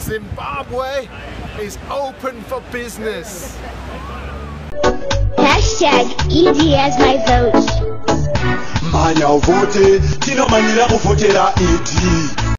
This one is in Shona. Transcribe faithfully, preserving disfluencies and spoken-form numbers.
Zimbabwe is open for business. Hashtag E D as my vote. Manya uvote, tino manila uvotera E D.